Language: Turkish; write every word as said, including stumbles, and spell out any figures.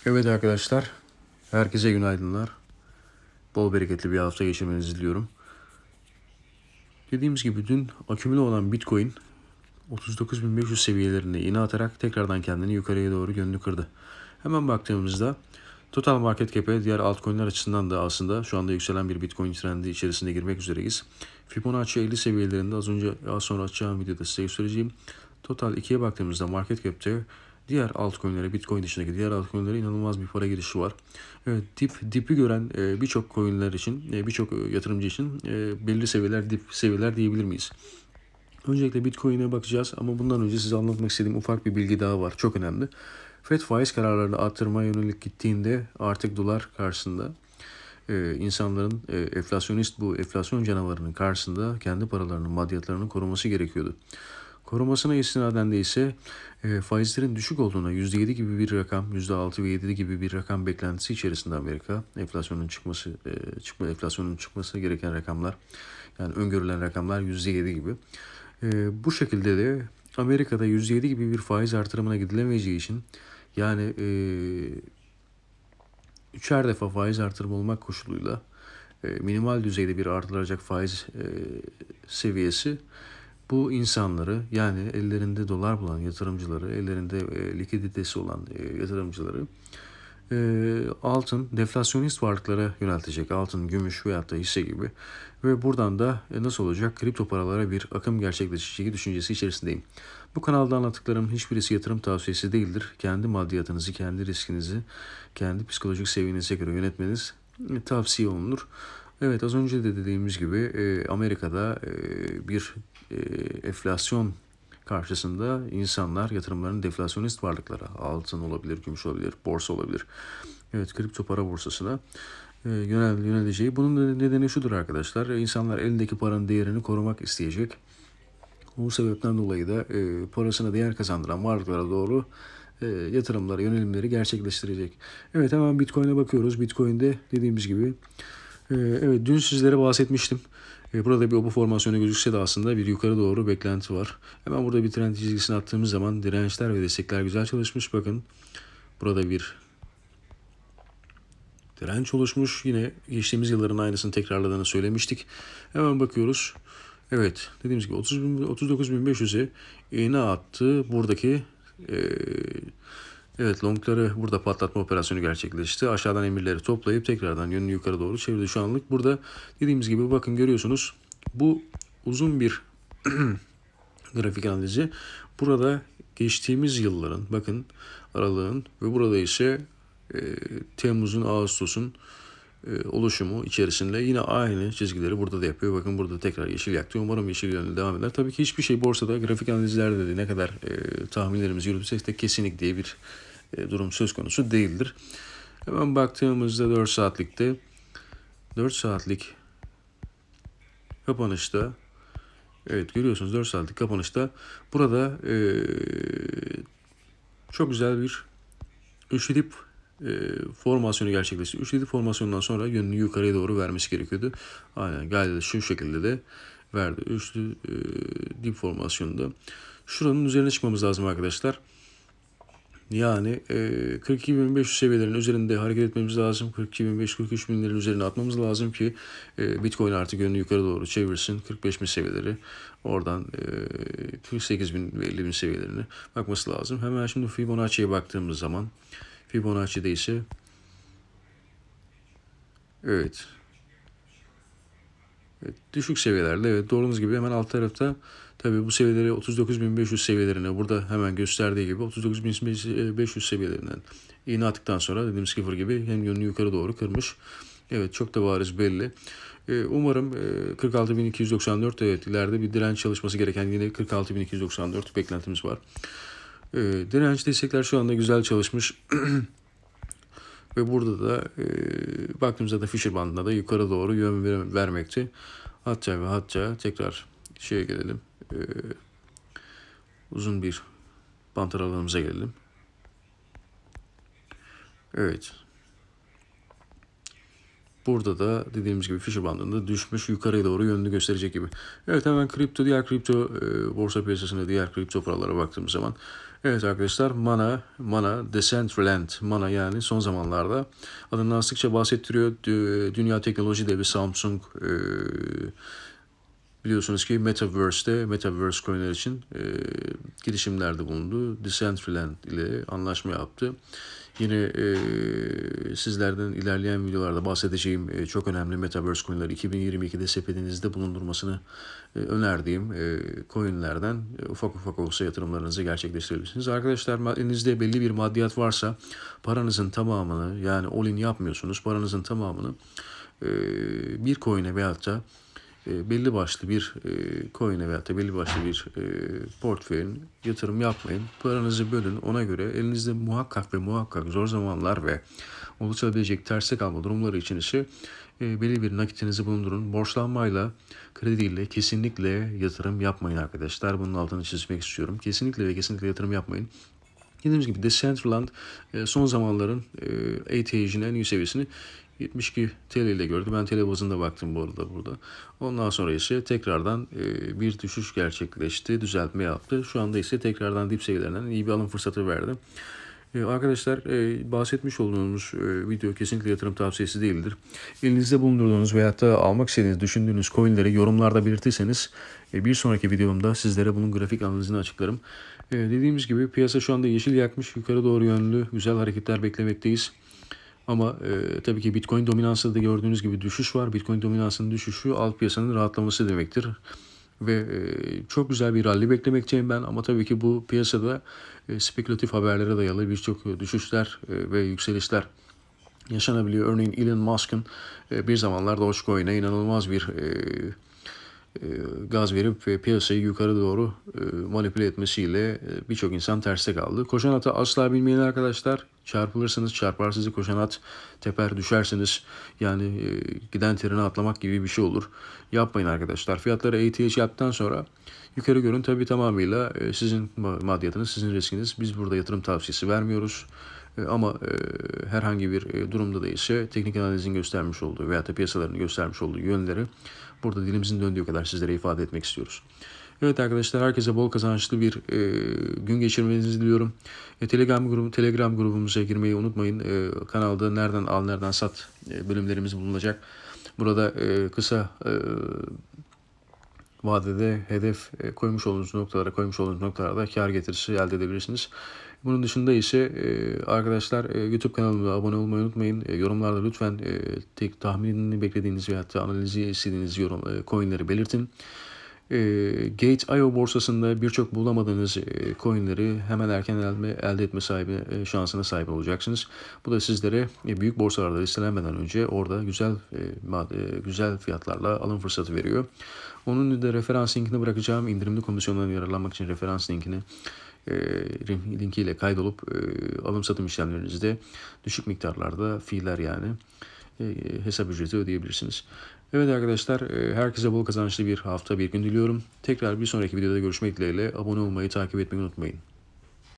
Evet arkadaşlar, herkese günaydınlar. Bol bereketli bir hafta geçirmenizi diliyorum. Dediğimiz gibi dün akümüle olan Bitcoin otuz dokuz bin beş yüz seviyelerinde iğne atarak tekrardan kendini yukarıya doğru yönünü kırdı. Hemen baktığımızda total market cap'e diğer altcoin'ler açısından da aslında şu anda yükselen bir Bitcoin trendi içerisinde girmek üzereyiz. Fibonacci elli seviyelerinde az önce az sonra açacağım videoda size göstereceğim. Total ikiye baktığımızda market cap'te diğer altcoin'lere, Bitcoin dışındaki diğer altcoin'lere inanılmaz bir para girişi var. Evet, dip dipi gören e, birçok coin'ler için, e, birçok yatırımcı için e, belli seviyeler dip seviyeler diyebilir miyiz? Öncelikle Bitcoin'e bakacağız ama bundan önce size anlatmak istediğim ufak bir bilgi daha var. Çok önemli. Fed faiz kararlarını arttırmaya yönelik gittiğinde artık dolar karşısında e, insanların e, enflasyonist bu enflasyon canavarının karşısında kendi paralarının, maddiyatlarının koruması gerekiyordu. Korumasına istinaden de ise e, faizlerin düşük olduğuna yüzde yedi gibi bir rakam, yüzde altı ve yedi gibi bir rakam beklentisi içerisinde Amerika enflasyonun çıkması, e, çıkma enflasyonun çıkması gereken rakamlar, yani öngörülen rakamlar yüzde yedi gibi. E, bu şekilde de Amerika'da yüzde yedi gibi bir faiz artırımına gidilemeyeceği için, yani e, üçer defa faiz artırımı olmak koşuluyla e, minimal düzeyde bir artırılacak faiz e, seviyesi bu insanları, yani ellerinde dolar bulan yatırımcıları, ellerinde e, likiditesi olan e, yatırımcıları e, altın, deflasyonist varlıklara yöneltecek. Altın, gümüş veyahut da hisse gibi. Ve buradan da e, nasıl olacak? Kripto paralara bir akım gerçekleşeceği düşüncesi içerisindeyim. Bu kanalda anlattıklarım hiçbirisi yatırım tavsiyesi değildir. Kendi maddiyatınızı, kendi riskinizi, kendi psikolojik seviyenize göre yönetmeniz e, tavsiye olunur. Evet, az önce de dediğimiz gibi e, Amerika'da e, bir e, enflasyon karşısında insanlar yatırımlarını deflasyonist varlıklara, altın olabilir, gümüş olabilir, borsa olabilir, evet, kripto para borsasına e, yönel, yöneleceği. Bunun nedeni şudur arkadaşlar: insanlar elindeki paranın değerini korumak isteyecek. Bu sebepten dolayı da e, parasına değer kazandıran varlıklara doğru e, yatırımları, yönelimleri gerçekleştirecek. Evet, hemen Bitcoin'e bakıyoruz. Bitcoin'de dediğimiz gibi e, evet, dün sizlere bahsetmiştim. E, burada bir obu formasyonu gözükse de aslında bir yukarı doğru beklenti var. Hemen burada bir trend çizgisini attığımız zaman dirençler ve destekler güzel çalışmış. Bakın burada bir direnç oluşmuş. Yine geçtiğimiz yılların aynısını tekrarladığını söylemiştik. Hemen bakıyoruz. Evet, dediğimiz gibi otuz dokuz bin beş yüze iğne attı. Buradaki e, evet, longları burada patlatma operasyonu gerçekleşti. Aşağıdan emirleri toplayıp tekrardan yönünü yukarı doğru çevirdi şu anlık. Burada dediğimiz gibi bakın, görüyorsunuz. Bu uzun bir grafik analizi. Burada geçtiğimiz yılların, bakın, aralığın ve burada ise e, Temmuz'un, Ağustos'un e, oluşumu içerisinde yine aynı çizgileri burada da yapıyor. Bakın burada tekrar yeşil yaktı. Umarım yeşil yönde devam eder. Tabii ki hiçbir şey borsada, grafik analizlerde de ne kadar e, tahminlerimizi yürütsek de kesinlik diye bir e, durum söz konusu değildir. Hemen baktığımızda dört saatlikte dört saatlik kapanışta, evet, görüyorsunuz, dört saatlik kapanışta burada e, çok güzel bir üçlü dip e, formasyonu gerçekleşti. Üçlü dip formasyonundan sonra yönünü yukarıya doğru vermesi gerekiyordu. Aynen, gayet şu şekilde de verdi. Üçlü e, dip formasyonunda. Şuranın üzerine çıkmamız lazım arkadaşlar. Yani e, kırk iki bin beş yüz seviyelerin üzerinde hareket etmemiz lazım. kırk iki bin beş yüz kırk üç binlerin üzerine atmamız lazım ki e, Bitcoin artık yönünü yukarı doğru çevirsin. kırk beş bin seviyeleri, oradan e, kırk sekiz bin ve elli bin seviyelerine bakması lazım. Hemen şimdi Fibonacci'ye baktığımız zaman, Fibonacci'de ise evet, evet, düşük seviyelerde, evet, doğrunuz gibi hemen alt tarafta. Tabii bu seviyeleri otuz dokuz bin beş yüz seviyelerine, burada hemen gösterdiği gibi otuz dokuz bin beş yüz seviyelerinden iğne attıktan sonra dediğim sıfır gibi hem yönünü yukarı doğru kırmış. Evet, çok da bariz belli. Umarım kırk altı bin iki yüz doksan dört, evet, ileride bir direnç çalışması gereken yine kırk altı bin iki yüz doksan dört beklentimiz var. Direnç, destekler şu anda güzel çalışmış. Ve burada da e, baktığımızda da Fisher bandına da yukarı doğru yön vermekte. Hatta ve hatta tekrar şeye gelelim. E, uzun bir bant aralığımıza gelelim. Evet. Burada da dediğimiz gibi Fisher bandında düşmüş, yukarıya doğru yönünü gösterecek gibi. Evet, hemen kripto, diğer kripto e, borsa piyasasında diğer kripto paralara baktığımız zaman. Evet arkadaşlar, Mana, Mana, Decentraland, Mana yani son zamanlarda adından sıkça bahsettiriyor. Dünya teknoloji devi Samsung e, biliyorsunuz ki Metaverse'te, Metaverse coinler için e, girişimlerde bulundu. Decentraland ile anlaşma yaptı. Yine e, sizlerden ilerleyen videolarda bahsedeceğim e, çok önemli Metaverse coinler iki bin yirmi ikide sepetinizde bulundurmasını e, önerdiğim e, coinlerden e, ufak ufak olsa yatırımlarınızı gerçekleştirebilirsiniz. Arkadaşlar, elinizde belli bir maddiyat varsa paranızın tamamını, yani all-in yapmıyorsunuz, paranızın tamamını e, bir coin'e veyahut da E, belli başlı bir e, coin'e veyahut da belli başlı bir e, portföyün yatırım yapmayın. Paranızı bölün. Ona göre elinizde muhakkak ve muhakkak zor zamanlar ve oluşabilecek terste kalma durumları için ise e, belli bir nakitinizi bulundurun. Borçlanmayla, krediyle kesinlikle yatırım yapmayın arkadaşlar. Bunun altını çizmek istiyorum. Kesinlikle ve kesinlikle yatırım yapmayın. Dediğimiz gibi Decentraland son zamanların A T H'in en iyi seviyesini yetmiş iki T L ile gördü. Ben T L bazında baktım bu arada burada. Ondan sonra ise tekrardan bir düşüş gerçekleşti. Düzeltme yaptı. Şu anda ise tekrardan dip seviyelerinden iyi bir alım fırsatı verdi. Arkadaşlar, bahsetmiş olduğumuz video kesinlikle yatırım tavsiyesi değildir. Elinizde bulundurduğunuz veyahut da almak istediğiniz, düşündüğünüz coinleri yorumlarda belirtirseniz bir sonraki videomda sizlere bunun grafik analizini açıklarım. Dediğimiz gibi piyasa şu anda yeşil yakmış, yukarı doğru yönlü güzel hareketler beklemekteyiz. Ama e, tabii ki Bitcoin dominansında da gördüğünüz gibi düşüş var. Bitcoin dominansının düşüşü alt piyasanın rahatlaması demektir. Ve e, çok güzel bir rally beklemekteyim ben. Ama tabii ki bu piyasada e, spekülatif haberlere dayalı birçok düşüşler e, ve yükselişler yaşanabiliyor. Örneğin Elon Musk'ın e, bir zamanlar Dogecoin'e inanılmaz bir e, gaz verip ve piyasayı yukarı doğru manipüle etmesiyle birçok insan terste kaldı. Koşan atı asla bilmeyen arkadaşlar, çarpılırsınız, çarpar sizi koşan at, teper düşersiniz. Yani giden trene atlamak gibi bir şey olur. Yapmayın arkadaşlar. Fiyatları A T H yaptıktan sonra yukarı görün. Tabii tamamıyla sizin maddiyatınız, sizin riskiniz. Biz burada yatırım tavsiyesi vermiyoruz. Ama herhangi bir durumda da ise teknik analizin göstermiş olduğu veya da piyasaların göstermiş olduğu yönleri burada dilimizin döndüğü kadar sizlere ifade etmek istiyoruz. Evet arkadaşlar, herkese bol kazançlı bir e, gün geçirmenizi diliyorum. E, Telegram grubu Telegram grubumuza girmeyi unutmayın. E, kanalda nereden al nereden sat e, bölümlerimiz bulunacak. Burada e, kısa e, vadede hedef e, koymuş olduğunuz noktalara koymuş olduğunuz noktalarda kar getirisi elde edebilirsiniz. Bunun dışında ise e, arkadaşlar e, YouTube kanalıma abone olmayı unutmayın. E, yorumlarda lütfen e, tek tahminini beklediğiniz veya da analizi istediğiniz yorum e, coinleri belirtin. E, Gate nokta i o borsasında birçok bulamadığınız e, coinleri hemen erken elde, elde etme sahibi e, şansına sahip olacaksınız. Bu da sizlere e, büyük borsalarda listelenmeden önce orada güzel e, e, güzel fiyatlarla alım fırsatı veriyor. Onun da referans linkini bırakacağım. İndirimli komisyondan yararlanmak için referans linkini e, linkiyle kaydolup e, alım satım işlemlerinizde düşük miktarlarda fiiller yani e, hesap ücreti ödeyebilirsiniz. Evet arkadaşlar, e, herkese bol kazançlı bir hafta, bir gün diliyorum. Tekrar bir sonraki videoda görüşmek dileğiyle. Abone olmayı, takip etmeyi unutmayın.